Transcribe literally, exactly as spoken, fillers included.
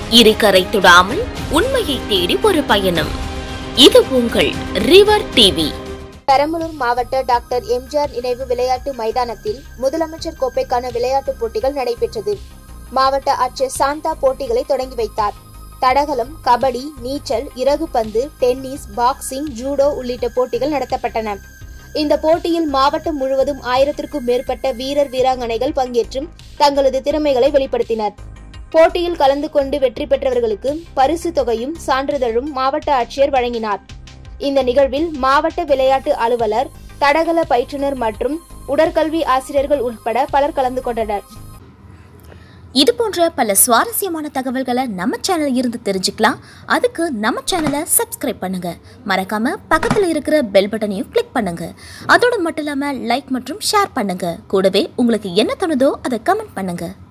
இருகரை தொடாமல் உண்மையை தேடி ஒரு பயணம். இது உங்கள் ரிவர் டிவி. பெரம்பலூர் மாவட்ட டாக்டர் எம்ஜிஆர் நினைவு விளையாட்டு மைதானத்தில் முதலமைச்சர் கோப்பைக்கான விளையாட்டுப் போட்டிகள் நடைபெற்றது. மாவட்ட ஆட்சியர் சாந்தா போட்டிகளை தொடங்கி வைத்தார். தடகளம், கபடி, நீச்சல், இறகுப்பந்து, டென்னிஸ், பாக்ஸிங், ஜூடோ உள்ளிட்ட போட்டிகள் நடத்தப்பட்டன. இந்த போட்டியில் மாவட்டம் முழுவதும் ஆயிரத்திற்கும் மேற்பட்ட வீரர் வீராங்கனைகள் பங்கேற்றும் தங்களது திறமைகளை வெளிப்படுத்தினர். போட்டியில் கலந்து கொண்டு வெற்றி பெற்றவர்களுக்கு பரிசு தொகையும் சான்றிதழும் மாவட்ட ஆட்சியர் வழங்கினார். இந்த நிகழ்வில் மாவட்ட விளையாட்டு அலுவலர், தடகள பயிற்றுனர் மற்றும் உடற்கல்வி ஆசிரியர்கள் உட்பட பலர் கலந்து கொண்டனர். இது போன்ற பல சுவாரஸ்யமான தகவல்களை நம்ம சேனல் இருந்து தெரிஞ்சுக்கலாம். அதுக்கு நம்ம சேனலை சப்ஸ்கிரைப் பண்ணுங்க. மறக்காம பக்கத்துல இருக்கிற பெல் பட்டனையும் கிளிக் பண்ணுங்க. அதோடு மட்டும் இல்லாம லைக் மற்றும் ஷேர் பண்ணுங்க. கூடவே உங்களுக்கு என்ன தோணுதோ அதை கமெண்ட் பண்ணுங்க.